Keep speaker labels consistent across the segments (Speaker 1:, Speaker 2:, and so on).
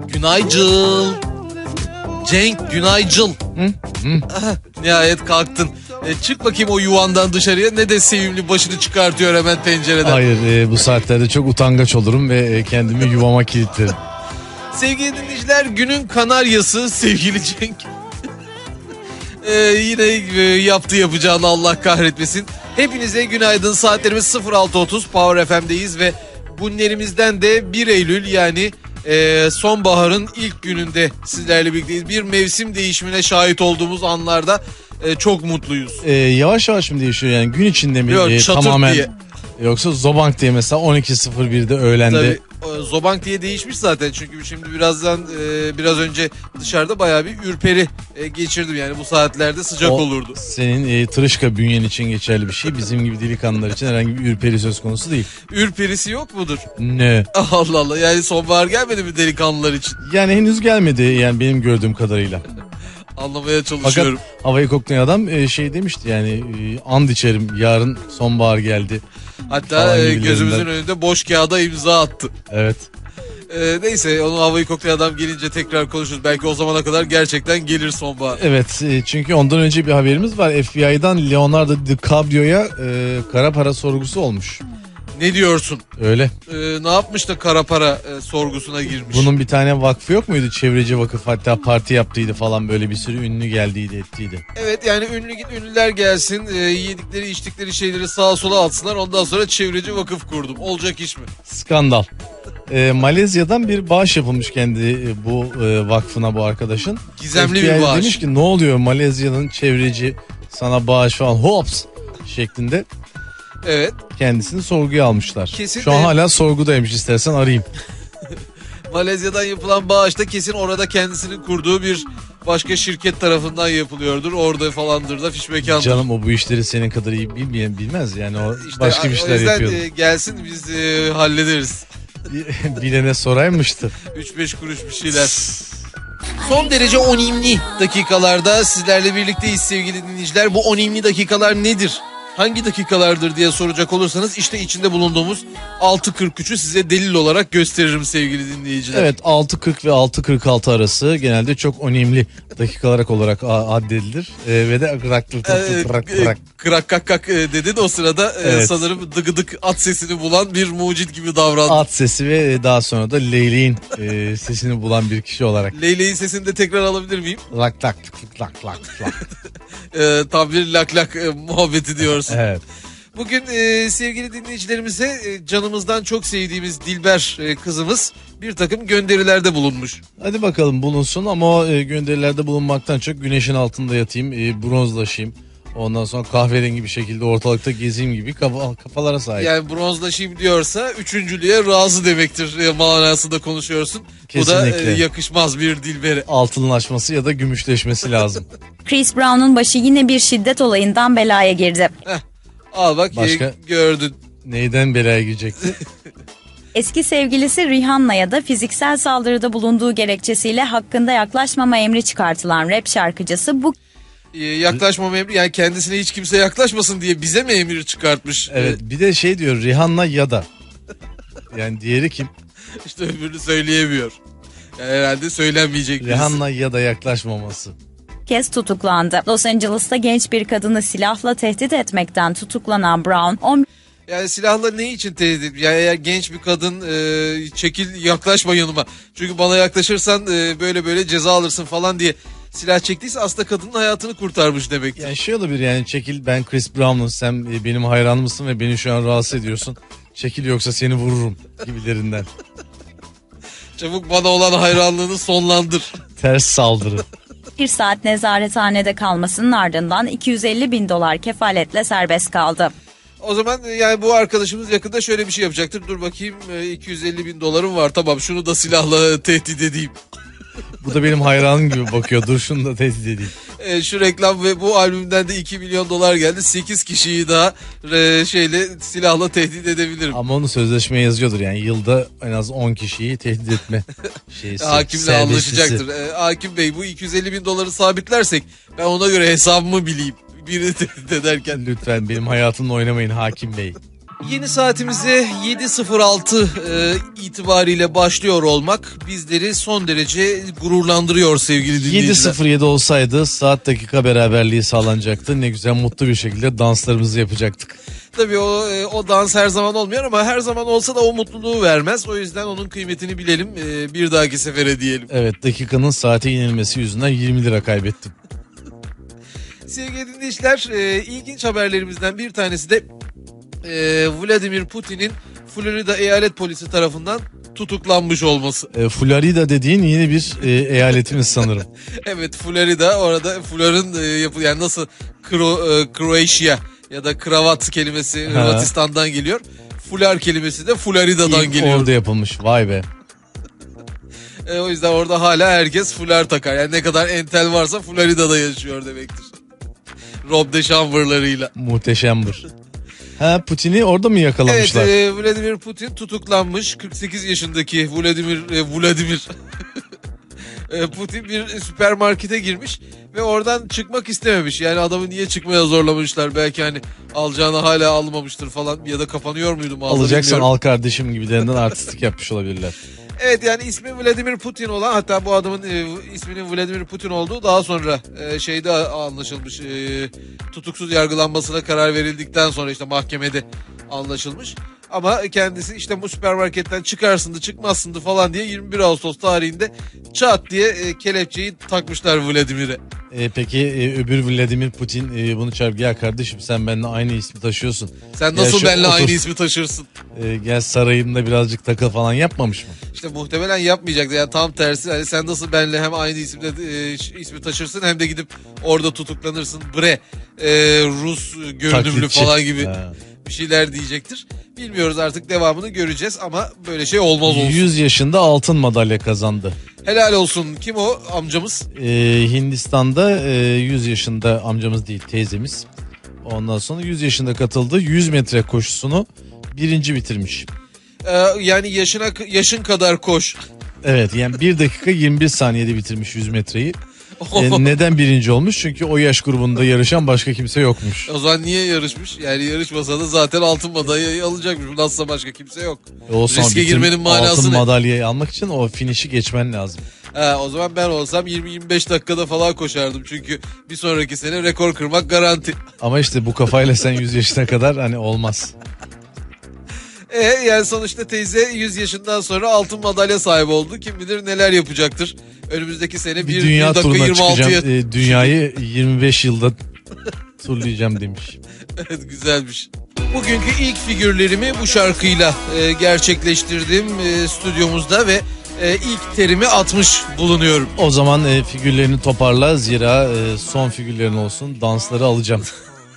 Speaker 1: Günaydın. Cenk, günaydın. Nihayet kalktın. Çık bakayım o yuvandan dışarıya. Ne de sevimli başını çıkartıyor hemen pencereden.
Speaker 2: Hayır, bu saatlerde çok utangaç olurum ve kendimi yuvama kilitlerim.
Speaker 1: Sevgili dinleyiciler, günün kanaryası sevgili Cenk. Yine yapacağını Allah kahretmesin. Hepinize günaydın. Saatlerimiz 06.30, Power FM'deyiz ve bunlerimizden de 1 Eylül yani sonbaharın ilk gününde sizlerle birlikteyiz. Bir mevsim değişimine şahit olduğumuz anlarda çok mutluyuz.
Speaker 2: Yavaş yavaş mı değişiyor yani gün içinde mi?
Speaker 1: Yok,
Speaker 2: tamamen
Speaker 1: diye.
Speaker 2: Yoksa Zobank diye mesela 12.01'de öğlende.
Speaker 1: Tabii, Zobank diye değişmiş zaten çünkü şimdi biraz önce dışarıda bayağı bir ürperi geçirdim yani bu saatlerde sıcak olurdu.
Speaker 2: Senin tırışka bünyen için geçerli bir şey, bizim gibi delikanlılar için herhangi bir ürperi söz konusu değil.
Speaker 1: Ürperisi yok mudur?
Speaker 2: Ne?
Speaker 1: Allah Allah, yani sonbahar gelmedi mi delikanlılar için?
Speaker 2: Yani henüz gelmedi yani benim gördüğüm kadarıyla.
Speaker 1: Anlamaya çalışıyorum.
Speaker 2: Fakat havayı koklayan adam demişti yani and içerim yarın sonbahar geldi.
Speaker 1: Hatta gözümüzün önünde boş kağıda imza attı.
Speaker 2: Evet.
Speaker 1: Neyse, onun havayı koklayan adam gelince tekrar konuşuruz. Belki o zamana kadar gerçekten gelir sonbahar.
Speaker 2: Evet, çünkü ondan önce bir haberimiz var. FBI'dan Leonardo DiCaprio'ya kara para sorgusu olmuş.
Speaker 1: Ne diyorsun?
Speaker 2: Öyle.
Speaker 1: Ne yapmış da kara para sorgusuna girmiş?
Speaker 2: Bunun bir tane vakfı yok muydu? Çevreci vakıf, hatta parti yaptıydı falan, böyle bir sürü ünlü geldiydi ettiydi.
Speaker 1: Evet, yani ünlüler gelsin, yedikleri içtikleri şeyleri sağa sola atsınlar, ondan sonra çevreci vakıf kurdum. Olacak iş mi?
Speaker 2: Skandal. Malezya'dan bir bağış yapılmış kendi bu vakfına, bu arkadaşın.
Speaker 1: Gizemli
Speaker 2: FBI
Speaker 1: bir bağış.
Speaker 2: demiş ki ne oluyor Malezya'nın çevreci sana bağış falan hops şeklinde.
Speaker 1: Evet.
Speaker 2: Kendisini sorguya almışlar.
Speaker 1: Kesin
Speaker 2: Şu an hala sorgudaymış, istersen arayayım.
Speaker 1: Malezya'dan yapılan bağışta kesin orada kendisinin kurduğu bir başka şirket tarafından yapılıyordur. Orada falandır da fişmekandır.
Speaker 2: Canım o bu işleri senin kadar iyi bilmez yani, o işte başka bir şeyler yapıyor.
Speaker 1: O yüzden gelsin, biz hallederiz.
Speaker 2: Bilene soraymıştı.
Speaker 1: 3-5 kuruş bir şeyler. Son derece önemli dakikalarda sizlerle birlikteyiz sevgili dinleyiciler. Bu önemli dakikalar nedir? Hangi dakikalardır diye soracak olursanız işte içinde bulunduğumuz 6.43'ü size delil olarak gösteririm sevgili dinleyiciler.
Speaker 2: Evet, 6.40 ve 6.46 arası genelde çok önemli dakikalar olarak addedilir. Ve de
Speaker 1: krak kak kak dedi de o sırada evet. Sanırım dıgıdık at sesini bulan bir mucit gibi davrandı.
Speaker 2: At sesi ve daha sonra da leyleğin sesini bulan bir kişi olarak.
Speaker 1: Leyleğin sesini de tekrar alabilir miyim?
Speaker 2: Lak lak lak lak lak.
Speaker 1: Tam bir lak lak muhabbeti diyorsun.
Speaker 2: Evet.
Speaker 1: Bugün sevgili dinleyicilerimize canımızdan çok sevdiğimiz Dilber kızımız bir takım gönderilerde bulunmuş.
Speaker 2: Hadi bakalım bulunsun, ama o gönderilerde bulunmaktan çok güneşin altında yatayım, bronzlaşayım. Ondan sonra kahverengi bir şekilde ortalıkta gezeyim gibi kafalara sahip.
Speaker 1: Yani bronzlaşayım diyorsa üçüncülüğe razı demektir manasında konuşuyorsun.
Speaker 2: Kesinlikle.
Speaker 1: Bu da yakışmaz bir Dilber'e.
Speaker 2: Altınlaşması ya da gümüşleşmesi lazım.
Speaker 3: Chris Brown'un başı yine bir şiddet olayından belaya girdi.
Speaker 1: Al bak, gördün.
Speaker 2: Neyden belaya girecekti?
Speaker 3: Eski sevgilisi Rihanna'ya da fiziksel saldırıda bulunduğu gerekçesiyle hakkında yaklaşmama emri çıkartılan rap şarkıcısı bu
Speaker 1: yaklaşmama emri, yani kendisine hiç kimse yaklaşmasın diye bize mi emir çıkartmış?
Speaker 2: Evet, bir de diyor Rihanna ya da. Yani diğeri kim?
Speaker 1: İşte öbürünü söyleyemiyor. Yani herhalde söylenmeyecek.
Speaker 2: Rihanna ya da yaklaşmaması.
Speaker 3: kez tutuklandı. Los Angeles'ta genç bir kadını silahla tehdit etmekten tutuklanan Brown,
Speaker 1: yani silahla ne için tehdit ediyor? Yani eğer genç bir kadın çekil, yaklaşma yanıma. Çünkü bana yaklaşırsan böyle ceza alırsın falan diye silah çektiyse aslında kadının hayatını kurtarmış demek.
Speaker 2: Yani olabilir, yani çekil, ben Chris Brown'um, sen benim hayranımsın ve beni şu an rahatsız ediyorsun. Çekil yoksa seni vururum gibilerinden.
Speaker 1: Çabuk bana olan hayranlığını sonlandır.
Speaker 2: Ters saldırı.
Speaker 3: bir saat nezarethanede kalmasının ardından $250.000 kefaletle serbest kaldı.
Speaker 1: O zaman yani bu arkadaşımız yakında şöyle bir şey yapacaktır. Dur bakayım, $250.000 var, tamam şunu da silahla tehdit edeyim.
Speaker 2: Bu da benim hayranım gibi bakıyor, dur şunu da tehdit edeyim.
Speaker 1: Şu reklam ve bu albümden de $2 milyon geldi. 8 kişiyi daha silahla tehdit edebilirim.
Speaker 2: Ama onu sözleşmeye yazıyordur yani, yılda en az 10 kişiyi tehdit etme şeysi.
Speaker 1: Hakimle anlaşacaktır. Hakim Bey, bu $250.000 sabitlersek ben ona göre hesabımı bileyim. Birini tehdit ederken.
Speaker 2: Lütfen benim hayatımla oynamayın Hakim Bey.
Speaker 1: Yeni saatimize 7.06 itibariyle başlıyor olmak bizleri son derece gururlandırıyor sevgili dinleyiciler.
Speaker 2: 7.07 olsaydı saat dakika beraberliği sağlanacaktı. Ne güzel mutlu bir şekilde danslarımızı yapacaktık.
Speaker 1: Tabii o dans her zaman olmuyor ama her zaman olsa da o mutluluğu vermez. O yüzden onun kıymetini bilelim, bir dahaki sefere diyelim.
Speaker 2: Evet, dakikanın saate yenilmesi yüzünden 20 lira kaybettim.
Speaker 1: Sevgili dinleyiciler, ilginç haberlerimizden bir tanesi de Vladimir Putin'in Florida eyalet polisi tarafından tutuklanmış olması.
Speaker 2: Florida dediğin yeni bir eyaletimiz sanırım.
Speaker 1: Evet, Florida, orada Flor'un yani nasıl Croatia ya da kravat kelimesi Hırvatistan'dan geliyor. Fular kelimesi de Florida'dan geliyor.
Speaker 2: Orada yapılmış, vay be.
Speaker 1: O yüzden orada hala herkes fular takar. Yani ne kadar entel varsa Florida'da yaşıyor demektir. Rob de Chamber'larıyla.
Speaker 2: Muhteşemdir. Putin'i orada mı yakalamışlar?
Speaker 1: Evet, Vladimir Putin tutuklanmış. 48 yaşındaki Vladimir Putin bir süpermarkete girmiş ve oradan çıkmak istememiş. Yani adamı niye çıkmaya zorlamışlar? Belki hani alacağını hala almamıştır falan ya da kapanıyor muydu mağaza,
Speaker 2: Alacaksan
Speaker 1: bilmiyorum.
Speaker 2: al kardeşim gibilerinden artistlik yapmış olabilirler.
Speaker 1: Evet, yani ismi Vladimir Putin olan, hatta bu adamın isminin Vladimir Putin olduğu daha sonra şeyde anlaşılmış. Tutuksuz yargılanmasına karar verildikten sonra işte mahkemede anlaşılmış. Ama kendisi işte bu süpermarketten çıkarsındı çıkmazsındı falan diye 21 Ağustos tarihinde çat diye kelepçeyi takmışlar Vladimir'e.
Speaker 2: Peki öbür Vladimir Putin bunu çağırıp, ya kardeşim sen benimle aynı ismi taşıyorsun.
Speaker 1: Sen nasıl
Speaker 2: şu
Speaker 1: benimle
Speaker 2: otur,
Speaker 1: aynı ismi taşırsın?
Speaker 2: Gel sarayımda birazcık takıl falan yapmamış mı?
Speaker 1: İşte muhtemelen yapmayacaktı. Yani tam tersi. Yani sen nasıl benimle hem aynı isimde ismi taşırsın hem de gidip orada tutuklanırsın. Rus görünümlü
Speaker 2: Taklitçi
Speaker 1: falan gibi
Speaker 2: Ha.
Speaker 1: bir şeyler diyecektir. Bilmiyoruz, artık devamını göreceğiz ama böyle şey olmaz olsun.
Speaker 2: 100 yaşında altın madalya kazandı.
Speaker 1: Helal olsun. Kim o amcamız?
Speaker 2: Hindistan'da 100 yaşında amcamız değil, teyzemiz. Ondan sonra 100 yaşında katıldı. 100 metre koşusunu birinci bitirmiş.
Speaker 1: Yani yaşın kadar koş.
Speaker 2: Evet, yani 1 dakika 21 saniyede bitirmiş 100 metreyi. Neden birinci olmuş? Çünkü o yaş grubunda yarışan başka kimse yokmuş.
Speaker 1: O zaman niye yarışmış? Yani yarışmasa da zaten altın madalyayı alacakmış. Nasılsa başka kimse yok. Riske girmenin manası
Speaker 2: altın
Speaker 1: ne?
Speaker 2: madalyayı almak için o finişi geçmen lazım.
Speaker 1: O zaman ben olsam 20-25 dakikada falan koşardım. Çünkü bir sonraki sene rekor kırmak garanti.
Speaker 2: Ama işte bu kafayla sen 100 yaşına kadar hani olmaz.
Speaker 1: Yani sonuçta teyze 100 yaşından sonra altın madalya sahibi oldu. Kim bilir neler yapacaktır. Önümüzdeki sene
Speaker 2: Bir dünya
Speaker 1: 1 dakika
Speaker 2: turuna
Speaker 1: 26'ya.
Speaker 2: çıkacağım. Dünyayı 25 yılda turlayacağım demiş.
Speaker 1: Evet, güzelmiş. Bugünkü ilk figürlerimi bu şarkıyla gerçekleştirdim stüdyomuzda ve ilk terimi atmış bulunuyorum.
Speaker 2: O zaman figürlerini toparla, zira son figürlerin olsun, dansları alacağım.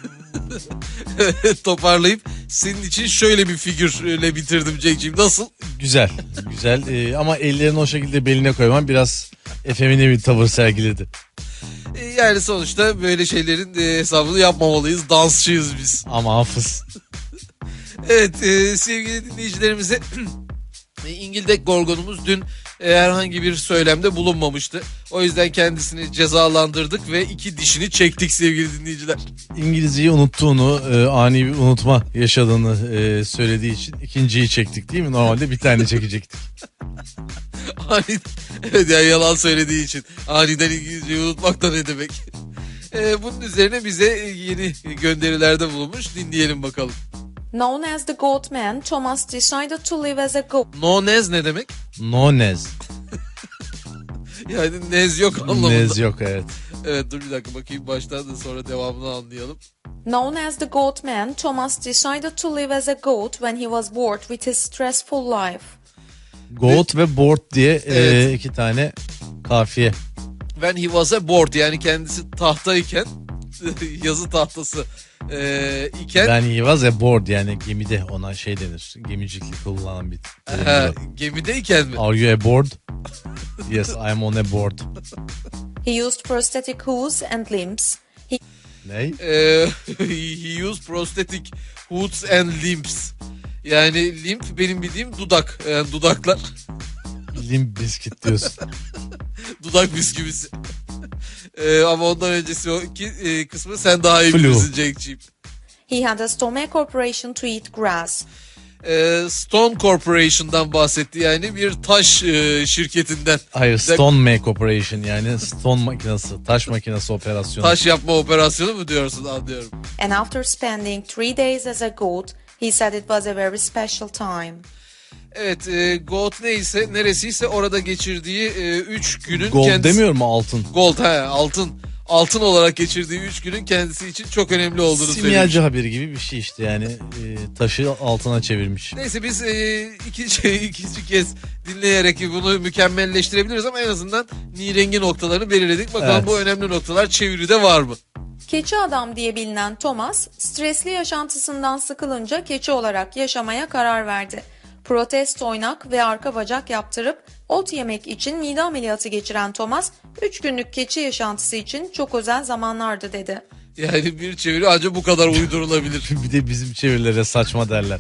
Speaker 1: Toparlayıp senin için şöyle bir figürle bitirdim Cenk'ciğim. Nasıl?
Speaker 2: Güzel, güzel. Ama ellerini o şekilde beline koyman biraz efemine bir tavır sergiledi.
Speaker 1: Yani sonuçta böyle şeylerin hesabını yapmamalıyız. Dansçıyız biz.
Speaker 2: Ama hafız.
Speaker 1: Evet, sevgili dinleyicilerimize İngildek Gorgon'umuz dün herhangi bir söylemde bulunmamıştı. O yüzden kendisini cezalandırdık ve 2 dişini çektik sevgili dinleyiciler.
Speaker 2: İngilizceyi unuttuğunu, ani bir unutma yaşadığını söylediği için ikinciyi çektik, değil mi? Normalde bir tane çekecektik.
Speaker 1: Evet, yani yalan söylediği için. Aniden İngilizceyi unutmak da ne demek? Bunun üzerine bize yeni gönderilerde bulunmuş. Dinleyelim bakalım.
Speaker 4: Known as the Goat Man, Thomas decided to live as a goat.
Speaker 1: No nez ne demek?
Speaker 2: No nez.
Speaker 1: Yani nez yok anlamında.
Speaker 2: Nez yok, evet.
Speaker 1: Evet, dur bir dakika bakayım baştan da sonra devamını anlayalım.
Speaker 4: Known as the Goat Man, Thomas decided to live as a goat when he was bored with his stressful life.
Speaker 2: Goat ve board diye
Speaker 1: Evet.
Speaker 2: 2 tane kafiye.
Speaker 1: When he was a board, yani kendisi tahtayken yazı tahtası iken
Speaker 2: Ben he was a board, yani gemide ona şey denir. Gemicilik kullanılan bir terim.
Speaker 1: gemideyken mi?
Speaker 2: Are you aboard? Yes, I'm on a board.
Speaker 4: He used prosthetic hooves and limbs.
Speaker 2: Ne?
Speaker 1: He used prosthetic hoods and limbs. Yani limp benim bildiğim dudak. Yani dudaklar.
Speaker 2: Limp Bizkit diyorsun.
Speaker 1: Dudak bisküvisi. Ama ondan öncesi o kısmı sen daha iyi
Speaker 2: Flu.
Speaker 1: bilirsin Cenk'ciğim.
Speaker 4: He had a stomach operation to eat grass.
Speaker 1: Stone Corporation'dan bahsetti, yani bir taş şirketinden.
Speaker 2: Hayır, Stone Make Operation, yani stone makinesi, taş makinesi operasyonu.
Speaker 1: Taş yapma operasyonu mu diyorsun, anlıyorum.
Speaker 4: And after spending 3 days as a goat, he said it was a very special time.
Speaker 1: Evet, Goat neyse, neresiyse orada geçirdiği 3 günün
Speaker 2: Gold
Speaker 1: kendisi...
Speaker 2: demiyor mu, altın?
Speaker 1: Gold, altın. Altın olarak geçirdiği 3 günün kendisi için çok önemli olduğunu söylemiş.
Speaker 2: Simyacı haberi gibi bir şey işte, yani taşı altına çevirmiş.
Speaker 1: Neyse, biz ikinci kez dinleyerek bunu mükemmelleştirebiliriz ama en azından nirengi noktalarını belirledik. Bakalım
Speaker 2: Evet.
Speaker 1: bu önemli noktalar çeviride var mı?
Speaker 4: Keçi adam diye bilinen Thomas, stresli yaşantısından sıkılınca keçi olarak yaşamaya karar verdi. Protest oynak ve arka bacak yaptırıp ot yemek için mide ameliyatı geçiren Thomas, 3 günlük keçi yaşantısı için çok özel zamanlardı dedi.
Speaker 1: Yani bir çeviri ancak bu kadar uydurulabilir.
Speaker 2: Bir de bizim çevirilere saçma derler.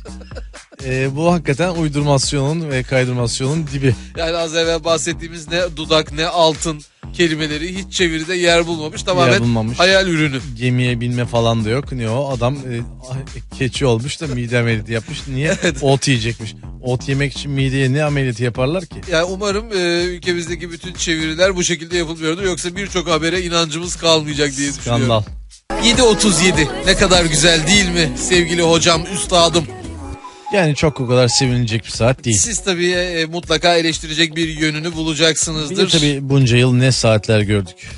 Speaker 2: Bu hakikaten uydurmasyonun ve kaydırmasyonun dibi.
Speaker 1: Yani az evvel bahsettiğimiz ne dudak ne altın kelimeleri hiç çeviride yer bulmamış. Tamamen
Speaker 2: Yer bulmamış.
Speaker 1: hayal ürünü.
Speaker 2: Gemiye binme falan da yok. Ne o? Adam keçi olmuş da mide ameliyatı yapmış. Niye? Ot yiyecekmiş. Ot yemek için mideye ne ameliyatı yaparlar ki?
Speaker 1: Yani umarım ülkemizdeki bütün çeviriler bu şekilde yapılmıyordur. Yoksa birçok habere inancımız kalmayacak diye
Speaker 2: Skandal.
Speaker 1: düşünüyorum. 7.37 ne kadar güzel değil mi sevgili hocam, üstadım?
Speaker 2: Yani çok o kadar sevinilecek bir saat değil.
Speaker 1: Siz tabii mutlaka eleştirecek bir yönünü
Speaker 2: Bir
Speaker 1: bulacaksınızdır.
Speaker 2: de tabii bunca yıl ne saatler gördük.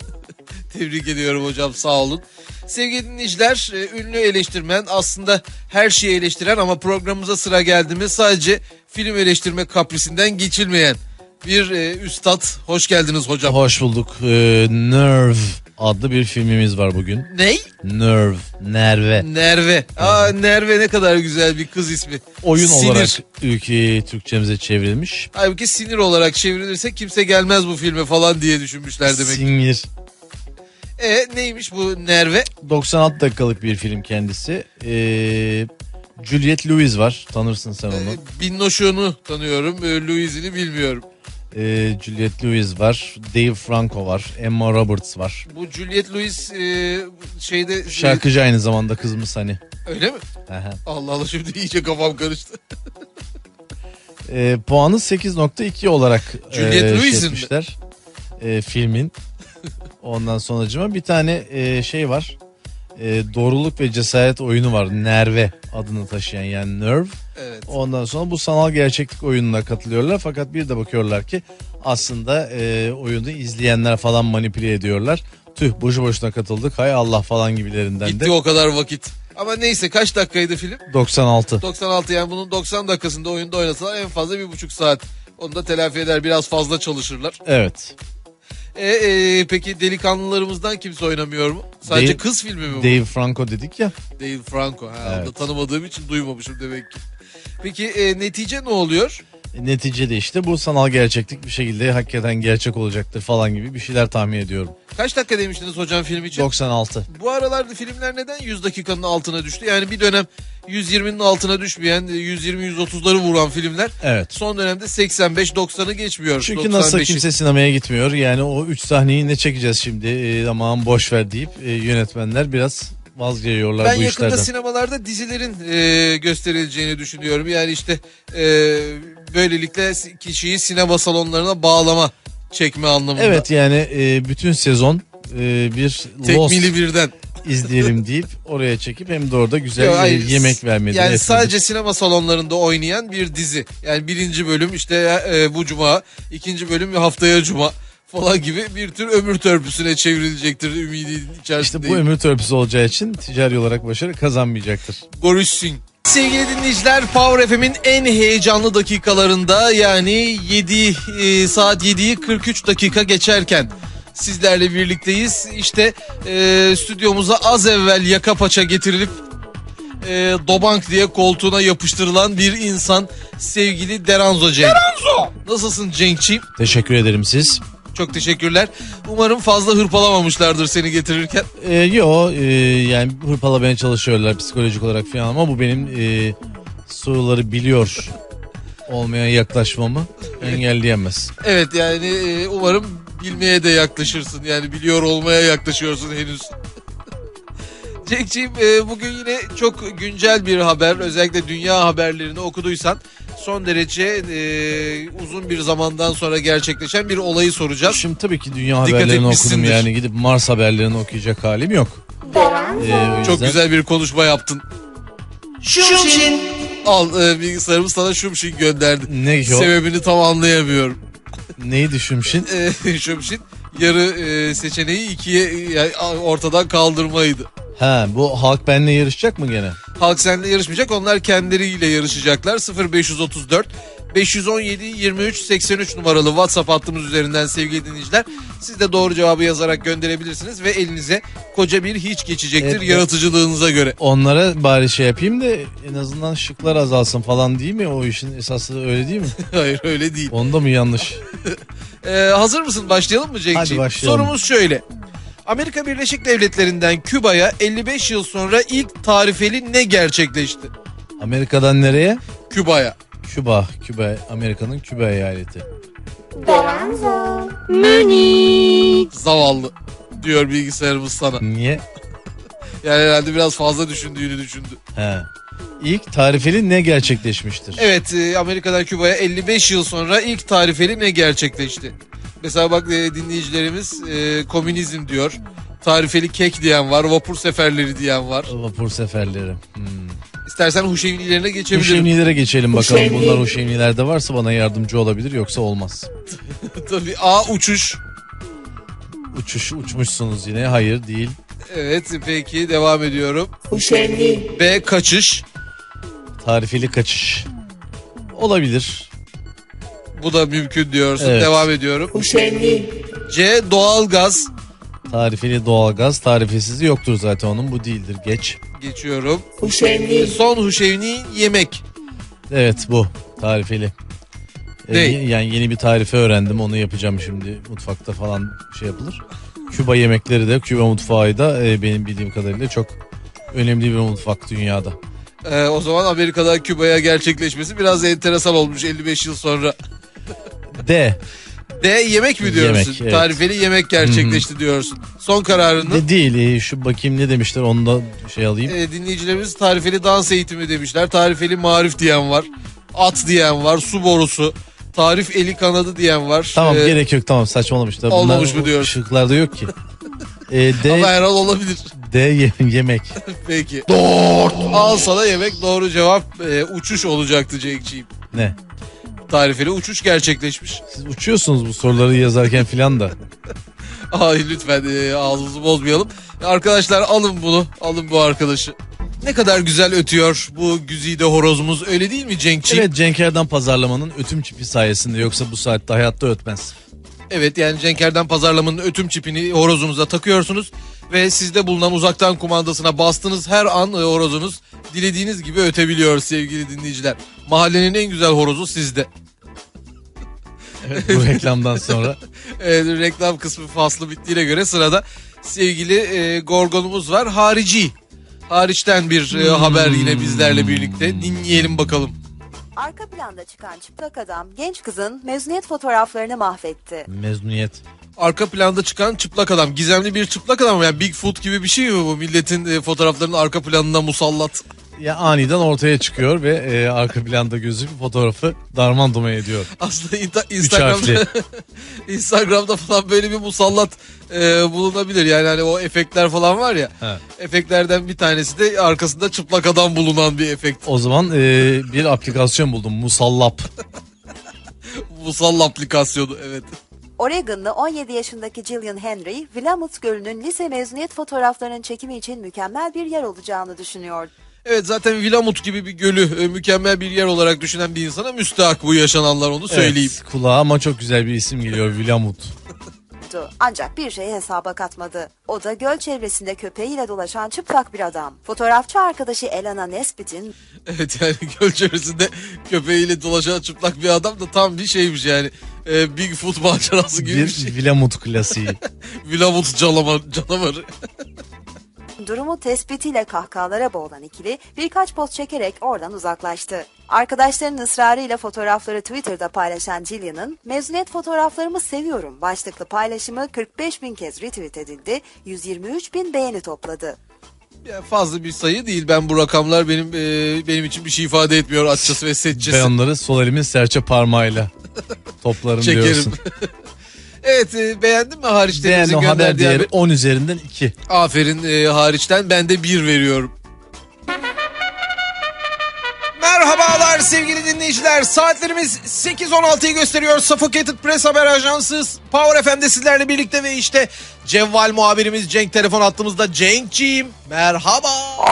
Speaker 1: Tebrik ediyorum hocam, sağ olun. Sevgili dinleyiciler, ünlü eleştirmen, aslında her şeyi eleştiren ama programımıza sıra geldi mi sadece film eleştirme kaprisinden geçilmeyen bir üstad. Hoş geldiniz hocam.
Speaker 2: Hoş bulduk. Nerve adlı bir filmimiz var bugün.
Speaker 1: Ney?
Speaker 2: Nerve.
Speaker 1: Nerve. Nerve ne kadar güzel bir kız ismi.
Speaker 2: Oyun
Speaker 1: Sinir.
Speaker 2: olarak Türkçemize çevrilmiş.
Speaker 1: Halbuki sinir olarak çevrilirse kimse gelmez bu filme falan diye düşünmüşler demek.
Speaker 2: Sinir.
Speaker 1: Neymiş bu Nerve?
Speaker 2: 96 dakikalık bir film kendisi. Juliette Lewis var. Tanırsın sen onu.
Speaker 1: Binnoşu'nu tanıyorum. Louise'ini bilmiyorum.
Speaker 2: Juliette Lewis var. Dave Franco var. Emma Roberts var.
Speaker 1: Bu Juliette Lewis şeyde...
Speaker 2: Şarkıcı aynı zamanda kızımız hani.
Speaker 1: Öyle mi?
Speaker 2: Aha.
Speaker 1: Allah Allah, şimdi iyice kafam karıştı.
Speaker 2: Puanı 8.2 olarak
Speaker 1: Juliette Lewis'in mi?
Speaker 2: etmişler. Filmin. Ondan sonracıma bir tane şey var. Doğruluk ve cesaret oyunu var. Nerve adını taşıyan, yani Nerve.
Speaker 1: Evet.
Speaker 2: Ondan sonra bu sanal gerçeklik oyununa katılıyorlar. Fakat bir de bakıyorlar ki aslında oyunu izleyenler falan manipüle ediyorlar. Tüh, boşu boşuna katıldık, hay Allah falan gibilerinden
Speaker 1: Gitti
Speaker 2: de.
Speaker 1: o kadar vakit. Ama neyse, kaç dakikaydı film?
Speaker 2: 96.
Speaker 1: 96, yani bunun 90 dakikasında oyunda oynasalar en fazla 1,5 saat. Onu da telafi eder, biraz fazla çalışırlar.
Speaker 2: Evet.
Speaker 1: Peki delikanlılarımızdan kimse oynamıyor mu? Sadece
Speaker 2: Dave-
Speaker 1: kız filmi mi bu?
Speaker 2: Dave Franco dedik ya.
Speaker 1: Dave Franco. Onu da
Speaker 2: Evet.
Speaker 1: tanımadığım için duymamışım demek ki. Peki netice ne oluyor?
Speaker 2: Neticede işte bu sanal gerçeklik bir şekilde hakikaten gerçek olacaktır falan gibi bir şeyler tahmin ediyorum.
Speaker 1: Kaç dakika demiştiniz hocam film için?
Speaker 2: 96.
Speaker 1: Bu aralarda filmler neden 100 dakikanın altına düştü? Yani bir dönem 120'nin altına düşmeyen, 120-130'ları vuran filmler
Speaker 2: Evet.
Speaker 1: son dönemde 85-90'ı geçmiyor.
Speaker 2: Çünkü nasıl
Speaker 1: 95'i.
Speaker 2: kimse sinemaya gitmiyor. Yani o 3 sahneyi ne çekeceğiz şimdi? Aman boş ver deyip yönetmenler biraz vazgeçiyorlar
Speaker 1: Ben
Speaker 2: bu
Speaker 1: yakında
Speaker 2: işlerden.
Speaker 1: sinemalarda dizilerin gösterileceğini düşünüyorum. Yani işte böylelikle kişiyi sinema salonlarına bağlama, çekme anlamında.
Speaker 2: Evet, yani bütün sezon bir Lost
Speaker 1: Tekmili birden.
Speaker 2: izleyelim deyip oraya çekip hem de orada güzel
Speaker 1: Yok, hayır.
Speaker 2: yemek vermedi.
Speaker 1: Yani
Speaker 2: etmedi.
Speaker 1: sadece sinema salonlarında oynayan bir dizi. Yani birinci bölüm işte bu cuma, ikinci bölüm haftaya cuma falan gibi bir tür ömür törpüsüne çevrilecektir ümidi
Speaker 2: İşte
Speaker 1: içerisindeyim.
Speaker 2: bu ömür törpüsü olacağı için ticari olarak başarı kazanmayacaktır.
Speaker 1: Görüşsün. Sevgili dinleyiciler, Power FM'in en heyecanlı dakikalarında, yani saat 7'yi 43 dakika geçerken sizlerle birlikteyiz. İşte stüdyomuza az evvel yaka paça getirilip dobank diye koltuğuna yapıştırılan bir insan, sevgili Deranzo Cenk. Deranzo! Nasılsın Cenk'ciğim?
Speaker 2: Teşekkür ederim siz.
Speaker 1: Çok teşekkürler. Umarım fazla hırpalamamışlardır seni getirirken.
Speaker 2: Yani hırpalamaya çalışıyorlar psikolojik olarak falan ama bu benim soruları biliyor olmaya yaklaşmamı engelleyemez.
Speaker 1: Evet, yani umarım bilmeye de yaklaşırsın. Yani biliyor olmaya yaklaşıyorsun henüz. Cenk'ciğim bugün yine çok güncel bir haber. Özellikle dünya haberlerini okuduysan son derece uzun bir zamandan sonra gerçekleşen bir olayı soracağız.
Speaker 2: Şimdi tabii ki dünya
Speaker 1: Dikkat
Speaker 2: haberlerini okudum,
Speaker 1: etmişsindir.
Speaker 2: yani gidip Mars haberlerini okuyacak halim yok. O
Speaker 1: Çok
Speaker 2: yüzden-
Speaker 1: güzel bir konuşma yaptın. Şumşin. Al bilgisayarımız sana Şumşin gönderdi.
Speaker 2: Ne o?
Speaker 1: Sebebini tam anlayamıyorum.
Speaker 2: Neyi düşünmüşsün?
Speaker 1: Şumşin yarı seçeneği ikiye yani ortadan kaldırmaydı.
Speaker 2: Ha, bu halk benimle yarışacak mı gene?
Speaker 1: Halk seninle yarışmayacak. Onlar kendileriyle yarışacaklar. 0534 517 23 83 numaralı WhatsApp hattımız üzerinden sevgili dinleyiciler. Siz de doğru cevabı yazarak gönderebilirsiniz ve elinize koca bir hiç geçecektir
Speaker 2: Evet.
Speaker 1: yaratıcılığınıza göre.
Speaker 2: Onlara bari şey yapayım da en azından şıklar azalsın falan, değil mi? O işin esası öyle değil mi?
Speaker 1: Hayır öyle değil.
Speaker 2: Onda mı yanlış?
Speaker 1: Hazır mısın? Başlayalım mı Cenk'ciğim?
Speaker 2: Hadi başlayalım.
Speaker 1: Sorumuz şöyle. Amerika Birleşik Devletleri'nden Küba'ya 55 yıl sonra ilk tarifeli ne gerçekleşti?
Speaker 2: Amerika'dan nereye?
Speaker 1: Küba'ya.
Speaker 2: Küba. Amerika'nın Küba eyaleti.
Speaker 1: Zavallı diyor bilgisayarımız sana.
Speaker 2: Niye?
Speaker 1: Yani herhalde biraz fazla düşündüğünü düşündü.
Speaker 2: He. İlk tarifeli ne gerçekleşmiştir?
Speaker 1: Evet, Amerika'dan Küba'ya 55 yıl sonra ilk tarifeli ne gerçekleşti? Mesela bak dinleyicilerimiz komünizm diyor. Tarifeli kek diyen var, vapur seferleri diyen var.
Speaker 2: Vapur seferleri.
Speaker 1: İstersen Huşevnilerine geçebilirim.
Speaker 2: Huşevnilere geçelim bakalım. Bunlar Huşevnilerde varsa bana yardımcı olabilir, yoksa olmaz.
Speaker 1: Tabii A uçuş.
Speaker 2: Uçmuşsunuz yine. Hayır, değil.
Speaker 1: Evet peki devam ediyorum. B kaçış.
Speaker 2: Tarifeli kaçış. Olabilir.
Speaker 1: Bu da mümkün diyorsun.
Speaker 2: Evet.
Speaker 1: Devam ediyorum. C doğalgaz.
Speaker 2: Tarifeli doğalgaz. Tarifesizi yoktur zaten onun. Bu değildir. Geç.
Speaker 1: Geçiyorum. Son Huşevni yemek.
Speaker 2: Evet, bu. Tarifeli.
Speaker 1: Ne?
Speaker 2: Yani yeni bir tarife öğrendim. Onu yapacağım şimdi. Mutfakta falan şey yapılır. Küba yemekleri de, Küba mutfağı da benim bildiğim kadarıyla çok önemli bir mutfak dünyada.
Speaker 1: O zaman Amerika'dan Küba'ya gerçekleşmesi biraz enteresan olmuş 55 yıl sonra.
Speaker 2: D.
Speaker 1: D yemek mi diyorsun?
Speaker 2: Yemek, evet.
Speaker 1: Tarifeli yemek gerçekleşti diyorsun. Son kararını.
Speaker 2: De değil. Şu bakayım ne demişler, onu da şey alayım.
Speaker 1: Dinleyicilerimiz tarifeli dans eğitimi demişler. Tarifeli marif diyen var. At diyen var. Su borusu. Tarif eli kanadı diyen var.
Speaker 2: Tamam, gerek yok, tamam, saçmalamışlar.
Speaker 1: Olmamış
Speaker 2: Bunlar
Speaker 1: mı diyorsun?
Speaker 2: Şıklarda yok ki. D,
Speaker 1: Ama herhal olabilir.
Speaker 2: D yemek.
Speaker 1: Peki. Doğru. Al sana yemek. Doğru cevap uçuş olacaktı Cenk'ciğim.
Speaker 2: Ne?
Speaker 1: Tarifeli uçuş gerçekleşmiş.
Speaker 2: Siz uçuyorsunuz bu soruları yazarken filan da.
Speaker 1: Ay lütfen ağzımızı bozmayalım. Arkadaşlar alın bunu. Alın bu arkadaşı. Ne kadar güzel ötüyor bu güzide horozumuz, öyle değil mi Cenk'ciğim?
Speaker 2: Evet, Cenk Erden pazarlamanın ötüm çipi sayesinde, yoksa bu saatte hayatta ötmez.
Speaker 1: Evet, yani Cenk Erden pazarlamanın ötüm çipini horozumuza takıyorsunuz ve sizde bulunan uzaktan kumandasına bastığınız her an horozunuz dilediğiniz gibi ötebiliyor sevgili dinleyiciler. Mahallenin en güzel horozu sizde.
Speaker 2: Evet, bu reklamdan sonra.
Speaker 1: Reklam kısmı faslı bittiğine göre sırada sevgili Gorgon'umuz var. Hariçten bir haber yine bizlerle birlikte. Dinleyelim bakalım.
Speaker 5: Arka planda çıkan çıplak adam genç kızın mezuniyet fotoğraflarını mahvetti.
Speaker 2: Mezuniyet.
Speaker 1: Arka planda çıkan çıplak adam. Gizemli bir çıplak adam. Yani Bigfoot gibi bir şey mi bu? Milletin fotoğraflarının arka planında musallat.
Speaker 2: Ya aniden ortaya çıkıyor ve arka planda gözüküp fotoğrafı darman duman ediyor.
Speaker 1: Aslında
Speaker 2: harfli.
Speaker 1: Instagram'da falan böyle bir musallat bulunabilir. Yani hani o efektler falan var ya.
Speaker 2: He.
Speaker 1: Efektlerden bir tanesi de arkasında çıplak adam bulunan bir efekt.
Speaker 2: O zaman bir aplikasyon buldum. Musallap.
Speaker 1: Musalla aplikasyonu, evet.
Speaker 5: Oregon'lı 17 yaşındaki Jillian Henry, Willamette Gölü'nün lise mezuniyet fotoğraflarının çekimi için mükemmel bir yer olacağını düşünüyor.
Speaker 1: Evet, zaten Willamette gibi bir gölü mükemmel bir yer olarak düşünen bir insana müstahak bu yaşananlar, onu söyleyeyim.
Speaker 2: Evet, kulağa ama çok güzel bir isim geliyor, Willamette.
Speaker 5: Ancak bir şeyi hesaba katmadı. O da göl çevresinde köpeğiyle dolaşan çıplak bir adam. Fotoğrafçı arkadaşı Elana Nesbitt'in
Speaker 1: Evet, yani göl çevresinde köpeğiyle dolaşan çıplak bir adam da tam bir şeymiş yani. Bigfoot macerası gibi bir
Speaker 2: Bir
Speaker 1: şey.
Speaker 2: Willamette klasiği.
Speaker 1: Willamette canavarı.
Speaker 5: durumu tespitiyle kahkahalara boğulan ikili birkaç poz çekerek oradan uzaklaştı. Arkadaşlarının ısrarıyla fotoğrafları Twitter'da paylaşan Jillian'ın "Mezuniyet fotoğraflarımı seviyorum" başlıklı paylaşımı 45.000 kez retweet edildi, 123.000 beğeni topladı.
Speaker 1: Yani fazla bir sayı değil. Ben bu rakamlar benim için bir şey ifade etmiyor açıkçası ve seççesi.
Speaker 2: Ben onları sol elimin serçe parmağıyla toplarım
Speaker 1: Çekerim.
Speaker 2: diyorsun.
Speaker 1: Evet, beğendin mi hariçlerimizin
Speaker 2: Beğendim, haber
Speaker 1: gönderdiği
Speaker 2: değeri
Speaker 1: haber?
Speaker 2: 10 üzerinden 2.
Speaker 1: Aferin, hariçten ben de 1 veriyorum. Merhabalar sevgili dinleyiciler. Saatlerimiz 8.16'yı gösteriyor. Suffocated Press Haber Ajansı Power FM'de sizlerle birlikte ve işte Cevval muhabirimiz Cenk telefon attığımızda. Cenk'ciğim merhaba.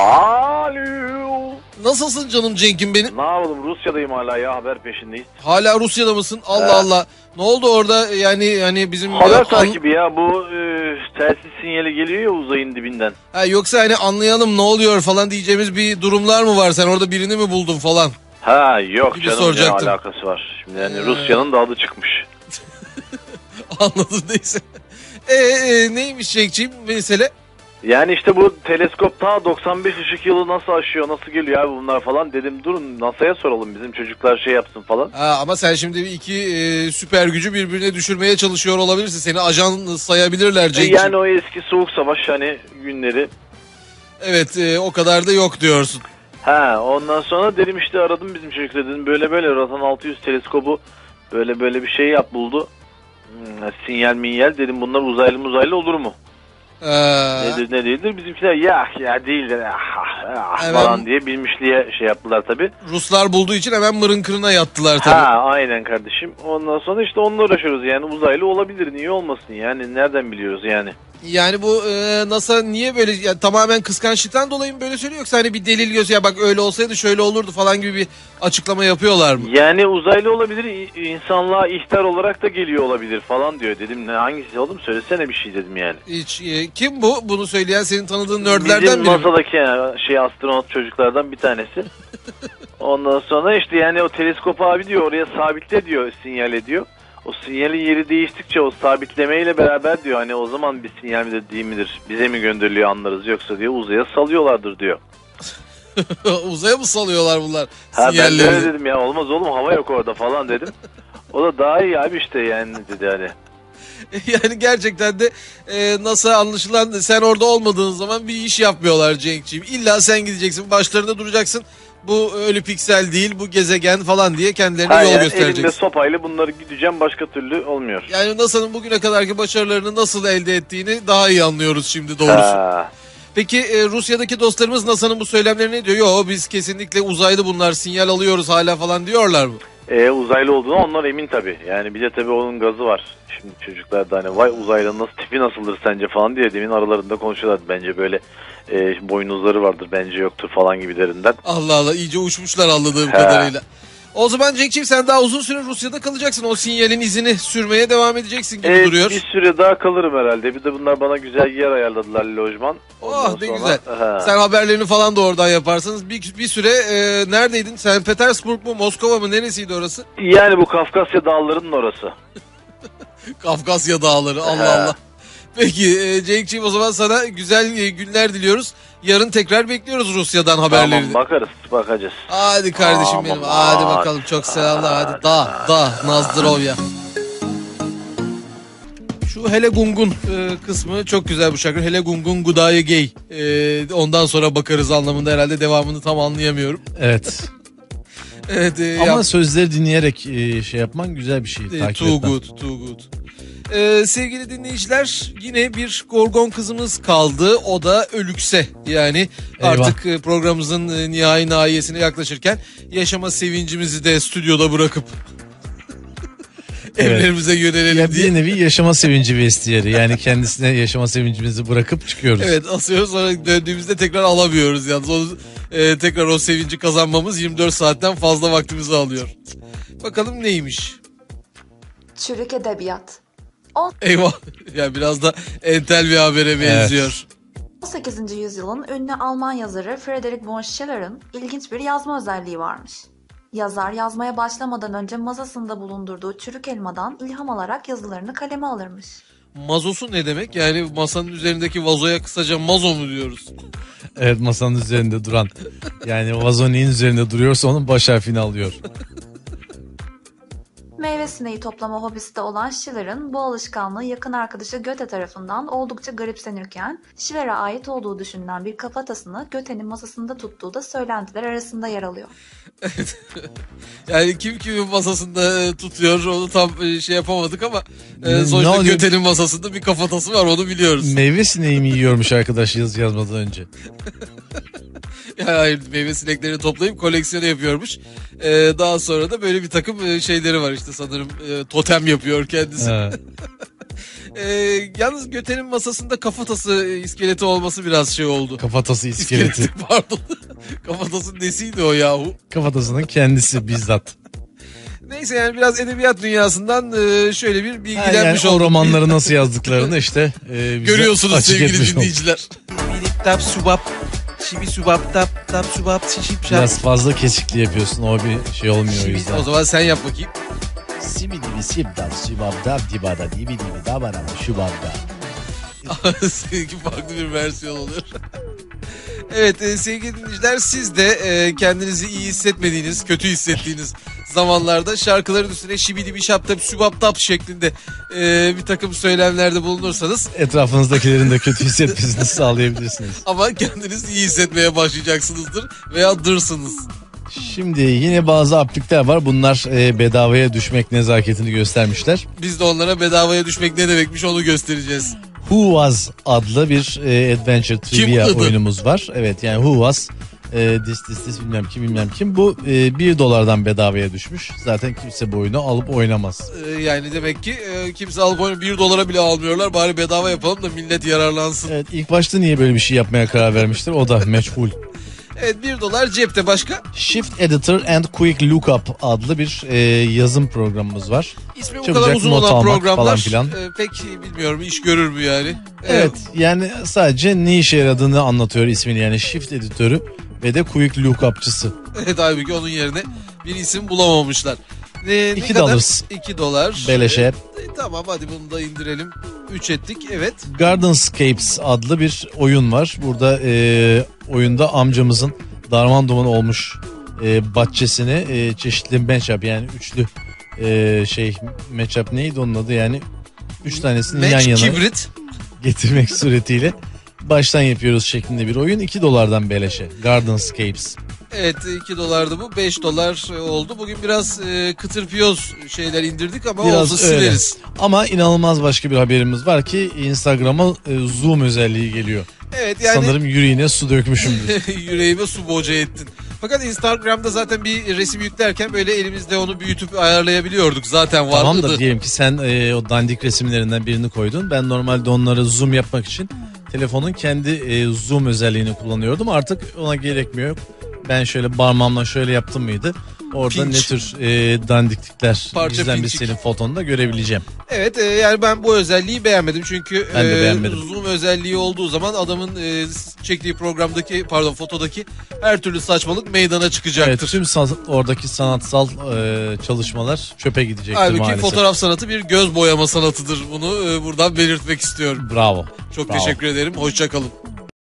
Speaker 6: Alo.
Speaker 1: Nasılsın canım Cenk'im benim?
Speaker 6: Ne yapalım, Rusya'dayım hala ya, haber peşindeyiz.
Speaker 1: Hala Rusya'da mısın? Allah Allah. Ne oldu orada yani hani bizim...
Speaker 6: Haber takibi ya, bu telsiz sinyali geliyor ya uzayın dibinden.
Speaker 1: Ha, yoksa hani anlayalım ne oluyor falan diyeceğimiz bir durumlar mı var? Sen orada birini mi buldun falan?
Speaker 6: Ha yok
Speaker 1: Gibi
Speaker 6: canım, ne
Speaker 1: soracaktım.
Speaker 6: alakası var. Şimdi yani Rusya'nın da adı çıkmış.
Speaker 1: Anladım neyse. Neymiş Cenk'ciğim mesele?
Speaker 6: Yani işte bu teleskop ta 95 ışık yılı nasıl aşıyor, nasıl geliyor abi bunlar falan, dedim durun NASA'ya soralım, bizim çocuklar şey yapsın falan.
Speaker 1: Ha, ama sen şimdi iki süper gücü birbirine düşürmeye çalışıyor olabilirsin. Seni ajan sayabilirler Cenk'ciğim.
Speaker 6: Yani o eski soğuk savaş hani günleri.
Speaker 1: Evet, o kadar da yok diyorsun.
Speaker 6: Ha, ondan sonra dedim işte, aradım bizim çocuklar, dedim böyle böyle Ratan 600 teleskobu böyle bir şey buldu. Sinyal minyal, dedim bunlar uzaylı olur mu? Nedir ne değildir, bizimkiler ya değildir falan diye bilmişliğe şey yaptılar tabi.
Speaker 1: Ruslar bulduğu için hemen mırın kırına yattılar tabi.
Speaker 6: Ha aynen kardeşim, ondan sonra işte onunla uğraşıyoruz yani, uzaylı olabilir, niye olmasın yani, nereden biliyoruz yani.
Speaker 1: Yani bu NASA niye böyle, yani tamamen kıskançlıktan dolayı mı böyle söylüyor, yoksa hani bir delil gösteriyor, bak öyle olsaydı şöyle olurdu falan gibi bir açıklama yapıyorlar mı?
Speaker 6: Yani uzaylı olabilir, insanlığa ihtar olarak da geliyor olabilir falan diyor. Dedim ne, hangisi oğlum, söylesene bir şey dedim yani.
Speaker 1: Hiç, kim bu? Bunu söyleyen senin tanıdığın nerdlerden
Speaker 6: bizim
Speaker 1: biri mi?
Speaker 6: masadaki astronot çocuklardan bir tanesi. Ondan sonra işte yani o teleskop abi diyor, oraya sabitle diyor, sinyal ediyor. O sinyalin yeri değiştikçe o sabitlemeyle beraber diyor, hani o zaman bir sinyal midir değil midir, bize mi gönderiliyor anlarız, yoksa diyor uzaya salıyorlardır diyor.
Speaker 1: Uzaya mı salıyorlar bunlar
Speaker 6: Ha, ben de
Speaker 1: sinyalleri?
Speaker 6: öyle dedim ya, olmaz oğlum, hava yok orada falan dedim. O da daha iyi abi işte yani dedi hani.
Speaker 1: Yani gerçekten de NASA anlaşılan sen orada olmadığın zaman bir iş yapmıyorlar Cenk'ciğim. İlla sen gideceksin, başlarında duracaksın. Bu ölü piksel değil, bu gezegen falan diye kendilerine yol
Speaker 6: yani
Speaker 1: göstereceksin.
Speaker 6: elimde sopayla bunları gideceğim, başka türlü olmuyor.
Speaker 1: Yani NASA'nın bugüne kadarki başarılarını nasıl elde ettiğini daha iyi anlıyoruz şimdi doğrusu.
Speaker 6: Ha.
Speaker 1: Peki Rusya'daki dostlarımız NASA'nın bu söylemleri ne diyor? Yo, biz kesinlikle uzaylı bunlar, sinyal alıyoruz hala falan diyorlar mı?
Speaker 6: Uzaylı olduğuna onlar emin tabii. Yani bir de tabii onun gazı var. Şimdi çocuklar da hani vay uzaylının nasıl, tipi nasıldır sence falan diye demin aralarında konuşuyorlar. Bence böyle boynuzları vardır, bence yoktur falan gibilerinden.
Speaker 1: Allah Allah, iyice uçmuşlar anladığım kadarıyla. O zaman Cenk'ciğim sen daha uzun süre Rusya'da kalacaksın. O sinyalin izini sürmeye devam edeceksin gibi duruyor.
Speaker 6: Bir süre daha kalırım herhalde. Bir de bunlar bana güzel yer ayarladılar, lojman.
Speaker 1: Oh ne güzel. Sen haberlerini falan da oradan yaparsanız. Bir süre neredeydin? Sen Petersburg mu, Moskova mı, neresiydi orası?
Speaker 6: Yani bu Kafkasya dağlarının orası.
Speaker 1: Kafkasya dağları, Allah Allah. Peki Cenk'ciğim, o zaman sana güzel günler diliyoruz. Yarın tekrar bekliyoruz Rusya'dan haberlerini.
Speaker 6: Tamam, bakacağız.
Speaker 1: Hadi kardeşim benim, hadi bakalım, çok selamlar, hadi. Da Nazdrovya. Şu Hele Gungun kısmı çok güzel bu şarkı. Hele Gungun Gudaya Gay. Ondan sonra bakarız anlamında herhalde, devamını tam anlayamıyorum.
Speaker 2: Evet.
Speaker 1: Evet.
Speaker 2: Ama sözleri dinleyerek şey yapman güzel bir şey.
Speaker 1: Too good. Sevgili dinleyiciler, yine bir Gorgon kızımız kaldı. O da Ölükse. Yani artık programımızın nihai nahiyesine yaklaşırken yaşama sevincimizi de stüdyoda bırakıp evlerimize yönelelim diye.
Speaker 2: Bir nevi yaşama sevinci vestiyeri. Yani kendisine yaşama sevincimizi bırakıp çıkıyoruz.
Speaker 1: Evet, asıyoruz, sonra döndüğümüzde tekrar alamıyoruz. Yalnız tekrar o sevinci kazanmamız 24 saatten fazla vaktimizi alıyor. Bakalım neymiş?
Speaker 7: Çürük edebiyat.
Speaker 1: Eyvah. Yani biraz da entel bir habere benziyor.
Speaker 7: 18. yüzyılın ünlü Alman yazarı Friedrich von Schiller'ın ilginç bir yazma özelliği varmış. Yazar yazmaya başlamadan önce masasında bulundurduğu çürük elmadan ilham alarak yazılarını kaleme alırmış.
Speaker 1: Mazosu ne demek? Yani masanın üzerindeki vazoya kısaca mazo mu diyoruz?
Speaker 2: Evet, masanın üzerinde duran. Yani vazo neyin üzerinde duruyorsa onun baş harfini alıyor.
Speaker 7: Meyve sineği toplama hobisi de olan Schiller'ın bu alışkanlığı yakın arkadaşı Goethe tarafından oldukça garipsenirken, Schiller'e ait olduğu düşünülen bir kafatasını Goethe'nin masasında tuttuğu da söylentiler arasında yer alıyor.
Speaker 1: Yani kim kimin masasında tutuyor onu tam şey yapamadık ama
Speaker 2: Ne
Speaker 1: sonuçta
Speaker 2: oluyor?
Speaker 1: Göte'nin masasında bir kafatası var, onu biliyoruz.
Speaker 2: Meyve sineği mi yiyormuş arkadaş yazmadan önce?
Speaker 1: Yani hayır, meyve sineklerini toplayıp koleksiyonu yapıyormuş. Daha sonra da böyle bir takım şeyleri var işte, sanırım totem yapıyor kendisi.
Speaker 2: Ha.
Speaker 1: Yalnız Göte'nin masasında kafatası iskeleti olması biraz şey oldu.
Speaker 2: Kafatası iskeleti.
Speaker 1: Pardon. Kafatasının nesiydi o yahu?
Speaker 2: Kafatasının kendisi bizzat.
Speaker 1: Neyse, yani biraz edebiyat dünyasından şöyle bir
Speaker 2: Ha,
Speaker 1: bilgilenmiş
Speaker 2: yani o
Speaker 1: olduk.
Speaker 2: romanları nasıl yazdıklarını işte bize
Speaker 1: Görüyorsunuz
Speaker 2: açık
Speaker 1: sevgili
Speaker 2: etmiş olduk.
Speaker 1: dinleyiciler.
Speaker 8: Tap subap. Şibi subap tap subap şip şap.
Speaker 2: Biraz fazla kesikli yapıyorsun, o bir şey olmuyor o yüzden.
Speaker 1: O zaman sen yap bakayım.
Speaker 2: Simidi sibdam sibabdam dibada dibi dabara şubabda.
Speaker 1: Seninki farklı bir versiyon oluyor. Evet sevgili dinleyiciler, siz de kendinizi iyi hissetmediğiniz, kötü hissettiğiniz zamanlarda şarkıların üstüne şibidi bir şaptap sübap tap şeklinde bir takım söylemlerde bulunursanız,
Speaker 2: Etrafınızdakilerin de kötü hissetmesini sağlayabilirsiniz.
Speaker 1: ama kendiniz iyi hissetmeye başlayacaksınızdır veya dırsınız.
Speaker 2: Şimdi yine bazı aplikler var. Bunlar bedavaya düşmek nezaketini göstermişler.
Speaker 1: Biz de onlara bedavaya düşmek ne demekmiş onu göstereceğiz.
Speaker 2: Who Was adlı bir adventure trivia
Speaker 1: Kim?
Speaker 2: oyunumuz var. Evet, yani Who Was this bilmem kim. Bu $1 bedavaya düşmüş. Zaten kimse bu oyunu alıp oynamaz.
Speaker 1: Yani demek ki kimse alıp oyunu $1 bile almıyorlar. Bari bedava yapalım da millet yararlansın.
Speaker 2: Evet, ilk başta niye böyle bir şey yapmaya karar vermiştir? O da meçhul.
Speaker 1: Evet, $1 cepte, başka?
Speaker 2: Shift Editor and Quick Lookup adlı bir yazım programımız var.
Speaker 1: İsmi bu
Speaker 2: Çabucak
Speaker 1: kadar uzun
Speaker 2: not
Speaker 1: olan
Speaker 2: almak
Speaker 1: programlar
Speaker 2: falan filan.
Speaker 1: pek bilmiyorum, iş görür mü yani?
Speaker 2: Evet, yani sadece ne işe yaradığını anlatıyor ismini, yani Shift Editörü ve de Quick Lookup'çısı.
Speaker 1: Evet, halbuki onun yerine bir isim bulamamışlar. Ne
Speaker 2: $2.
Speaker 1: kadar? $2.
Speaker 2: Beleşe.
Speaker 1: Tamam, hadi bunu da indirelim. 3 ettik, evet.
Speaker 2: Gardenscapes adlı bir oyun var. Burada oyunda amcamızın darman duman olmuş bahçesini çeşitli matchup, yani üçlü matchup neydi onun adı, yani 3 tanesini yan
Speaker 1: Match
Speaker 2: yana
Speaker 1: kibrit.
Speaker 2: getirmek suretiyle baştan yapıyoruz şeklinde bir oyun. $2 beleşe. Gardenscapes.
Speaker 1: Evet, $2'dı bu, $5 oldu. Bugün biraz kıtır piyoz şeyler indirdik ama
Speaker 2: Biraz
Speaker 1: olsa
Speaker 2: öyle.
Speaker 1: sileriz.
Speaker 2: Ama inanılmaz başka bir haberimiz var ki Instagram'a zoom özelliği geliyor.
Speaker 1: Evet, yani
Speaker 2: Sanırım yüreğine su dökmüşümdür.
Speaker 1: yüreğime su boca ettin. Fakat Instagram'da zaten bir resim yüklerken böyle elimizde onu büyütüp ayarlayabiliyorduk. Zaten vardı
Speaker 2: Tamam
Speaker 1: da.
Speaker 2: da diyelim ki sen o dandik resimlerinden birini koydun. Ben normalde onları zoom yapmak için telefonun kendi zoom özelliğini kullanıyordum. Artık ona gerekmiyor. Ben şöyle parmağımla şöyle yaptım mıydı? Orada
Speaker 1: Pinç.
Speaker 2: ne tür dandiklikler
Speaker 1: Parça
Speaker 2: gizlenmiş
Speaker 1: pinçik.
Speaker 2: senin fotonda görebileceğim.
Speaker 1: Evet, yani ben bu özelliği beğenmedim. Çünkü
Speaker 2: Ben de beğenmedim.
Speaker 1: zoom özelliği olduğu zaman adamın çektiği fotodaki her türlü saçmalık meydana
Speaker 2: Evet,
Speaker 1: çıkacaktır.
Speaker 2: tüm oradaki sanatsal çalışmalar çöpe gidecektir
Speaker 1: Halbuki
Speaker 2: maalesef.
Speaker 1: fotoğraf sanatı bir göz boyama sanatıdır. Bunu buradan belirtmek istiyorum.
Speaker 2: Bravo.
Speaker 1: Çok
Speaker 2: Bravo.
Speaker 1: teşekkür ederim. Hoşça kalın.